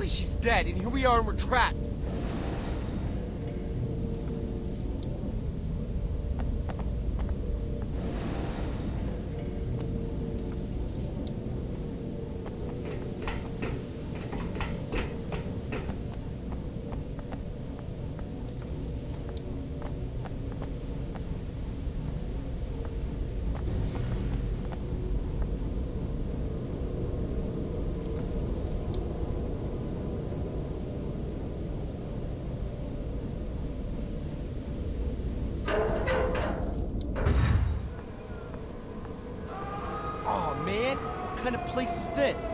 she's dead, and here we are and we're trapped. Man, what kind of place is this?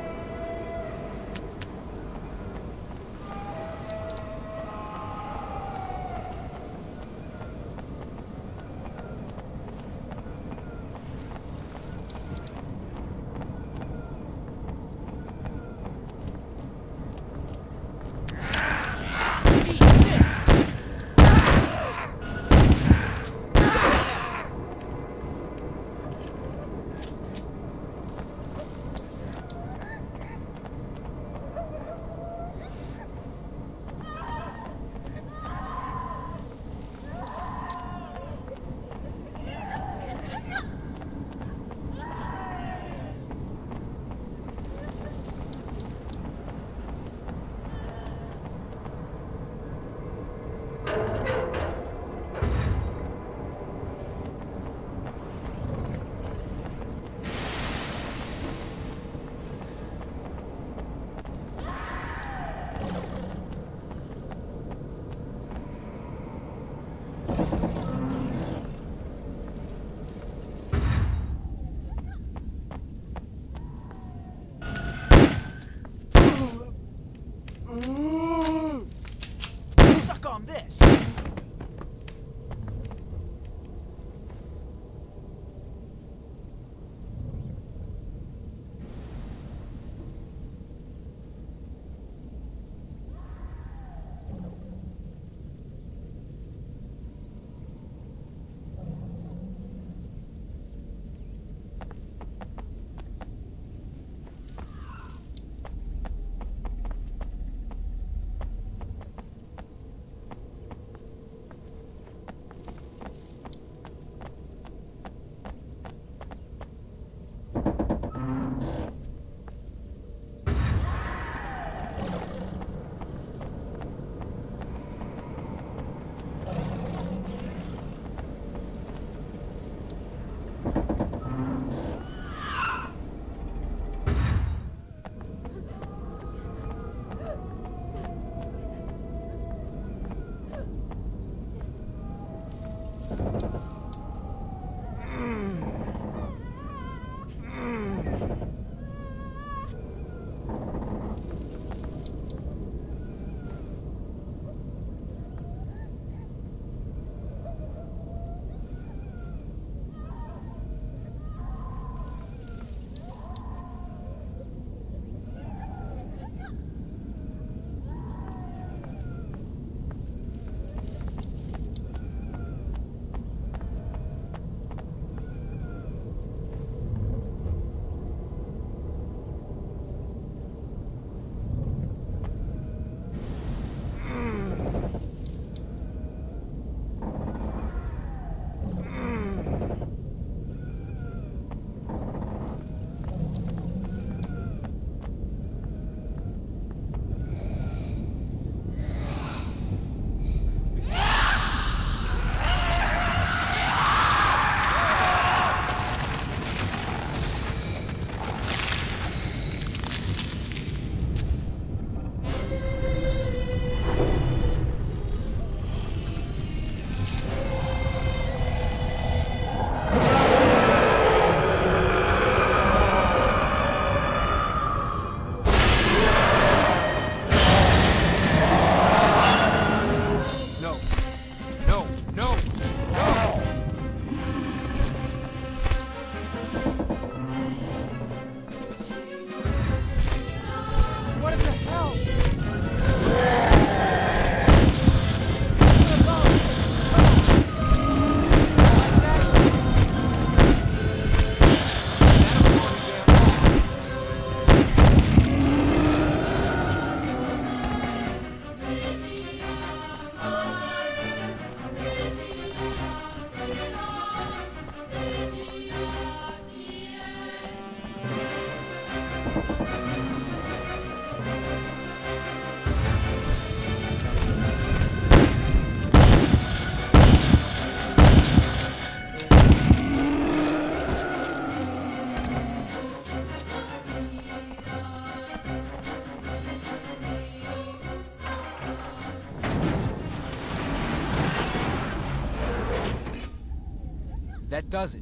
That does it.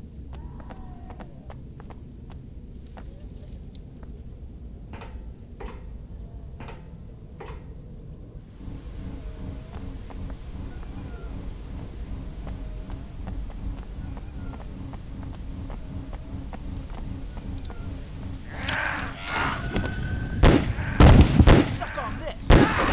Suck on this!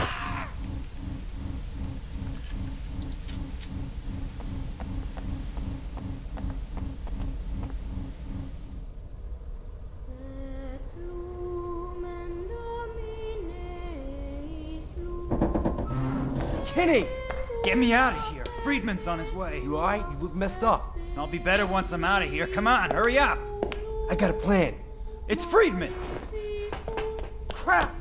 Kenny! Get me out of here. Friedman's on his way. You alright? You look messed up. I'll be better once I'm out of here. Come on, hurry up. I got a plan. It's Friedman. Crap!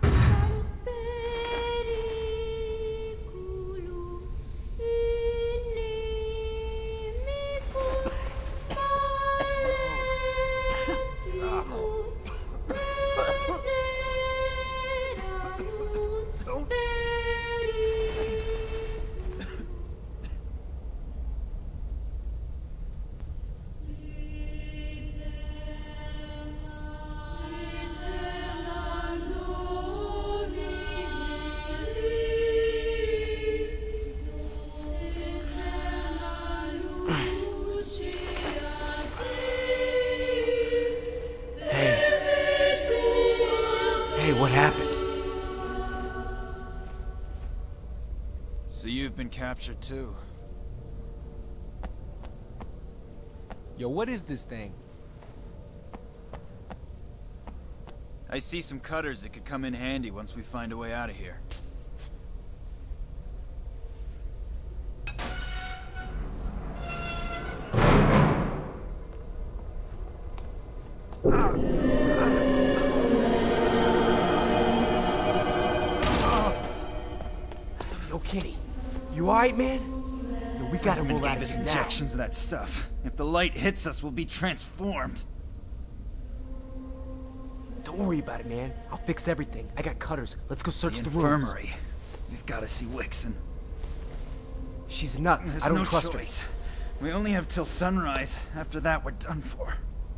Hey, what happened? So you've been captured too. Yo, what is this thing? I see some cutters that could come in handy once we find a way out of here. Yo, Kenny. You alright, man? Yo, we gotta Friedman move out gave of us here now. injections of that stuff. If the light hits us, we'll be transformed. Don't worry about it, man. I'll fix everything. I got cutters. Let's go search the rooms. Infirmary. We've got to see Wixon. She's nuts. There's I don't no trust choice. We only have till sunrise. After that, we're done for.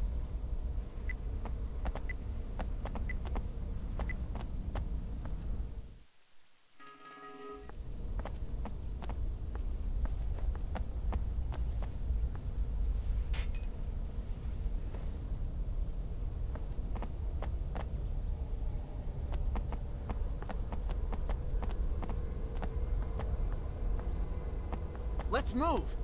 Let's move!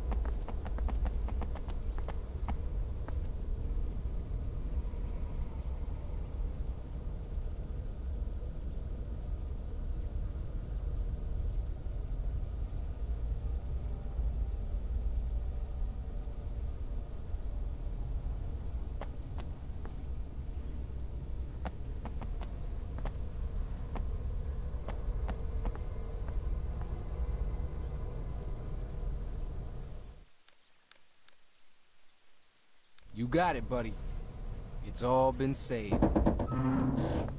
You got it, buddy. It's all been saved.